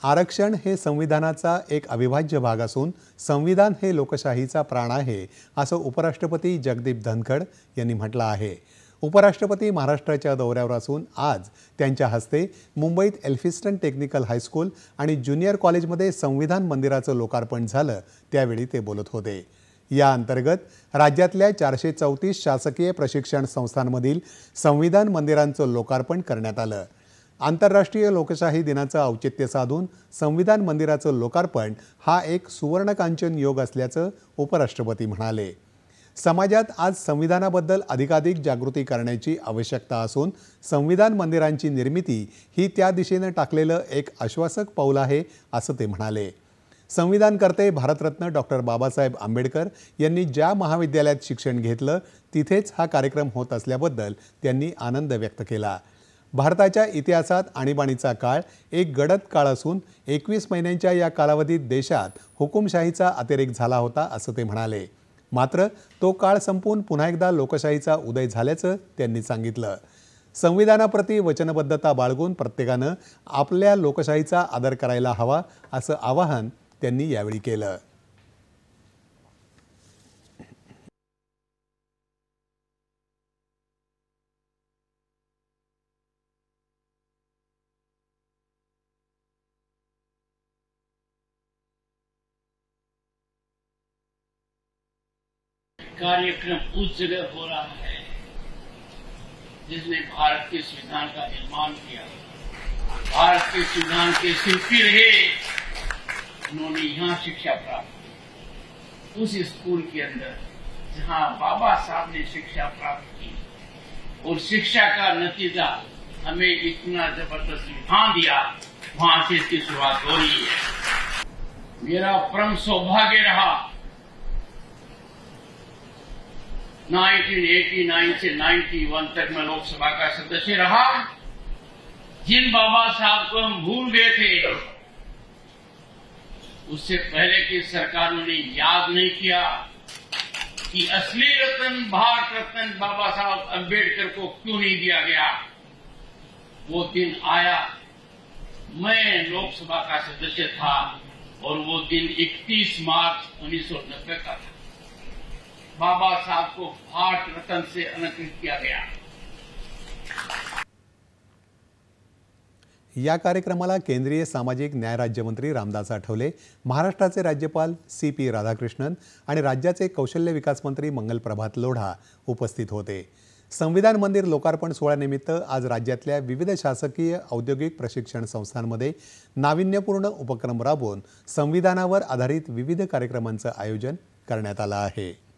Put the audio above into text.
आरक्षण हे संविधानाचा एक अविभाज्य भाग असून संविधान हे लोकशाहीचा प्राण आहे, असं उपराष्ट्रपती जगदीप धनखड यांनी म्हटलं आहे। उपराष्ट्रपती महाराष्ट्राच्या दौऱ्यावर असून आज त्यांच्या हस्ते मुंबईत एल्फिस्टन टेक्निकल हायस्कूल आणि ज्युनियर कॉलेजमध्ये संविधान मंदिराचं लोकार्पण झालं, त्यावेळी ते बोलत होते। या अंतर्गत राज्यातल्या 434 शासकीय प्रशिक्षण संस्थांमधील संविधान मंदिरांचं लोकार्पण करण्यात आलं। आंतरराष्ट्रीय लोकशाही दिनाचं औचित्य साधून संविधान मंदिराचं लोकार्पण हा एक सुवर्णकांचन योग असल्याचं उपराष्ट्रपती म्हणाले। समाजात आज संविधानाबद्दल अधिकाधिक जागृती करण्याची आवश्यकता असून संविधान मंदिरांची निर्मिती ही त्या दिशेने टाकलेलं एक आश्वासक पाऊल आहे, असं ते म्हणाले। संविधानकर्ते भारतरत्न डॉक्टर बाबासाहेब आंबेडकर यांनी ज्या महाविद्यालयात शिक्षण घेतलं तिथेच हा कार्यक्रम होत असल्याबद्दल त्यांनी आनंद व्यक्त केला। भारताच्या इतिहासात आणीबाणीचा काळ एक गडद काळ असून 21 महिन्यांच्या या कालावधीत देशात हुकुमशाहीचा अतिरेक झाला होता, असं ते म्हणाले। मात्र तो काळ संपून पुन्हा एकदा लोकशाहीचा उदय झाल्याचं त्यांनी सांगितलं। संविधानाप्रती वचनबद्धता बाळगून प्रत्येकानं आपल्या लोकशाहीचा आदर करायला हवा, असं आवाहन त्यांनी यावेळी केलं। कार्यक्रम उस जगह हो रहा है जिसने भारत के संविधान का निर्माण किया। भारत के संविधान के शिल्पी रहे, उन्होंने यहाँ शिक्षा प्राप्त की, उस स्कूल के अंदर जहाँ बाबा साहब ने शिक्षा प्राप्त की, और शिक्षा का नतीजा हमें इतना जबरदस्त संविधान दिया, वहां से इसकी शुरुआत हो रही है। मेरा परम सौभाग्य रहा 1989 से 91 तक मैं लोकसभा का सदस्य रहा। जिन बाबा साहब को हम भूल गए थे, उससे पहले की सरकारों ने याद नहीं किया कि असली रत्न, भारत रत्न बाबा साहब अम्बेडकर को क्यों नहीं दिया गया। वो दिन आया, मैं लोकसभा का सदस्य था और वो दिन 31 मार्च 1990 का था। बाबा साहब को भारत रत्न से अलंकृत किया गया। या कार्यक्रमाला केंद्रीय सामाजिक न्याय राज्यमंत्री रामदास आठवले, महाराष्ट्राचे राज्यपाल CP राधाकृष्णन आणि राज्याचे कौशल्य विकास मंत्री मंगल प्रभात लोढा उपस्थित होते। संविधान मंदिर लोकार्पण सोहळ्यानिमित्त आज राज्यातल्या विविध शासकीय औद्योगिक प्रशिक्षण संस्थांमध्ये नाविन्यपूर्ण उपक्रम राबवून संविधानावर आधारित विविध कार्यक्रमांचं आयोजन करण्यात आलं आहे।